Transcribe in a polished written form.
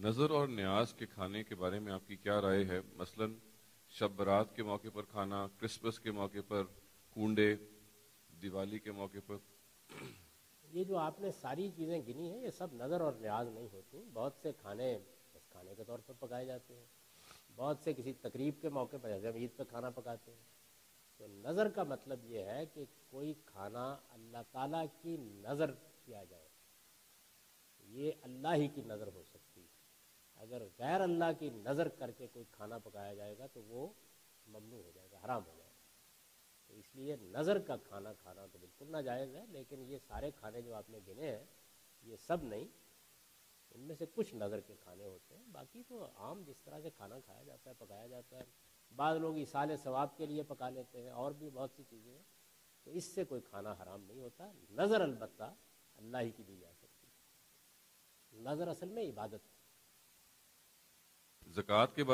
नज़र और न्याज के खाने के बारे में आपकी क्या राय है? मसलन शब बारात के मौके पर खाना, क्रिसमस के मौके पर कूंडे, दिवाली के मौके पर। ये जो आपने सारी चीज़ें गिनी हैं, ये सब नज़र और न्याज नहीं होती। बहुत से खाने बस खाने के तौर पर पकाए जाते हैं, बहुत से किसी तकरीब के मौके पर, जैसे हम ईद पर खाना पकाते हैं। तो नज़र का मतलब ये है कि कोई खाना अल्लाह ताला की नज़र किया जाए, ये अल्लाह ही की नज़र हो सकती है। अगर गैर अल्लाह की नज़र करके कोई खाना पकाया जाएगा तो वो ममनू हो जाएगा, हराम हो जाएगा। तो इसलिए नज़र का खाना खाना तो बिल्कुल नाजायज़ है। लेकिन ये सारे खाने जो आपने गिने हैं, ये सब नहीं, इनमें से कुछ नज़र के खाने होते हैं। बाकी तो आम जिस तरह से खाना खाया जाता है, पकाया जाता है, बाद लोग इसाले सवाब के लिए पका लेते हैं, और भी बहुत सी चीज़ें हैं। तो इससे कोई खाना हराम नहीं होता। नज़र अलबत्ता अल्लाह ही की दी जा सकती है। नज़र असल में इबादत है। ज़कात के